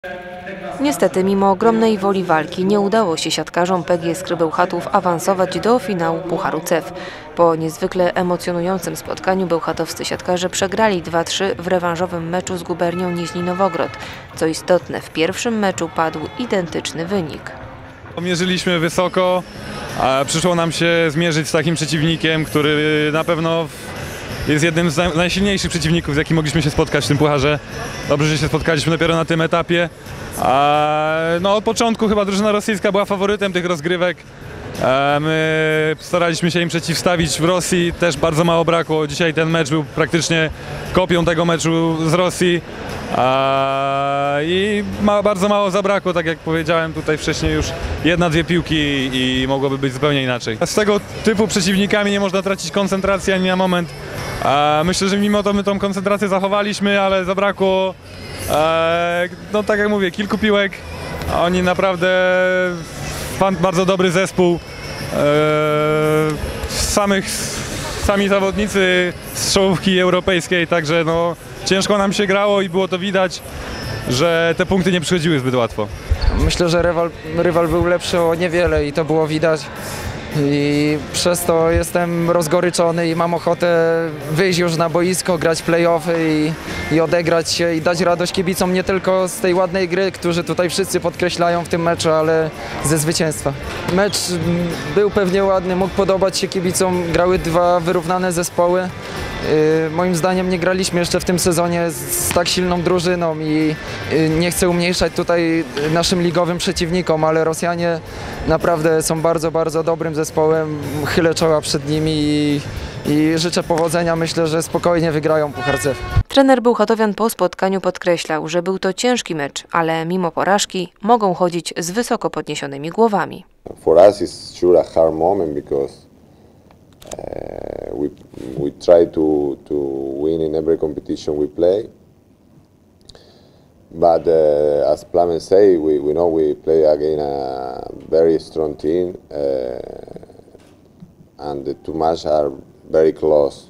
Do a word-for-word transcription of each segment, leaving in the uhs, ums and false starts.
Niestety, mimo ogromnej woli walki, nie udało się siatkarzom P G S Kry Bełchatów awansować do finału Pucharu C E F. Po niezwykle emocjonującym spotkaniu bełchatowscy siatkarze przegrali dwa trzy w rewanżowym meczu z Gubernią Niźni Nowogrod. Co istotne, w pierwszym meczu padł identyczny wynik. Mierzyliśmy wysoko, a przyszło nam się zmierzyć z takim przeciwnikiem, który na pewno jest jednym z najsilniejszych przeciwników, z jakim mogliśmy się spotkać w tym pucharze. Dobrze, że się spotkaliśmy dopiero na tym etapie. A no, od początku chyba drużyna rosyjska była faworytem tych rozgrywek. My staraliśmy się im przeciwstawić w Rosji, też bardzo mało brakło. Dzisiaj ten mecz był praktycznie kopią tego meczu z Rosji. I ma, bardzo mało zabrakło, tak jak powiedziałem tutaj wcześniej, już jedna, dwie piłki i mogłoby być zupełnie inaczej. Z tego typu przeciwnikami nie można tracić koncentracji ani na moment. Myślę, że mimo to my tą koncentrację zachowaliśmy, ale zabrakło, no tak jak mówię, kilku piłek. Oni naprawdę bardzo dobry zespół. Samych, sami zawodnicy z czołówki europejskiej, także no, ciężko nam się grało i było to widać, że te punkty nie przychodziły zbyt łatwo. Myślę, że rywal, rywal był lepszy o niewiele i to było widać. I przez to jestem rozgoryczony i mam ochotę wyjść już na boisko, grać play-offy i, i odegrać się i dać radość kibicom nie tylko z tej ładnej gry, którzy tutaj wszyscy podkreślają w tym meczu, ale ze zwycięstwa. Mecz był pewnie ładny, mógł podobać się kibicom, grały dwa wyrównane zespoły. Yy, moim zdaniem nie graliśmy jeszcze w tym sezonie z, z tak silną drużyną i yy, nie chcę umniejszać tutaj naszym ligowym przeciwnikom, ale Rosjanie naprawdę są bardzo, bardzo dobrym zespołem. Chylę czoła przed nimi i, i życzę powodzenia. Myślę, że spokojnie wygrają Puchar C E F. Trener bełchatowian po spotkaniu podkreślał, że był to ciężki mecz, ale mimo porażki mogą chodzić z wysoko podniesionymi głowami. For us it's sure a hard moment because Uh, we we try to to win in every competition we play, but uh, as Plamen say, we we know we play against a very strong team, uh, and the two matches are very close.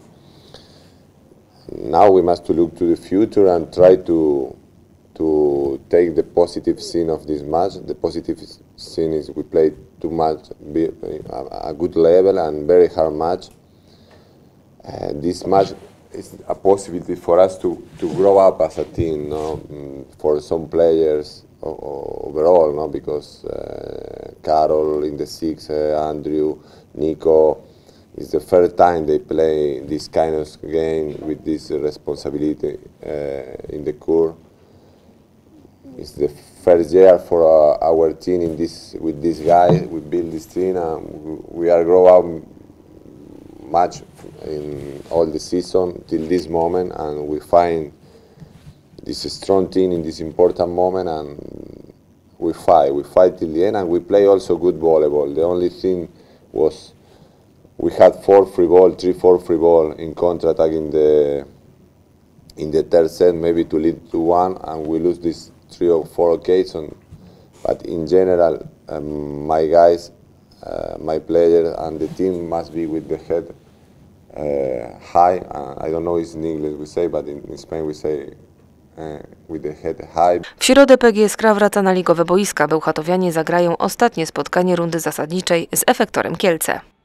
Now we must to look to the future and try to to take the positive scene of this match. The positive scene is we played too much, a good level and very hard match. Uh, this match is a possibility for us to, to grow up as a team, no? For some players overall, no? Because uh, Karol in the six, uh, Andrew, Nico, it's the first time they play this kind of game with this responsibility uh, in the court. It's the first year for uh, our team in this with this guy. We build this team and we are grow up much in all the season till this moment, and we find this strong team in this important moment, and we fight. We fight till the end, and we play also good volleyball. The only thing was we had four free ball, three, four free ball in counter-attack in the in the third set, maybe to lead to one, and we lose this three or four occasions. But in general, um, my guys, uh, my players and the team must be with the head uh, high. Uh, I don't know if in English we say, but in, in Spain we say uh, with the head high. W środę P G S Kra wraca na ligowe boiska. Bełchatowianie zagrają ostatnie spotkanie rundy zasadniczej z Efektorem Kielce.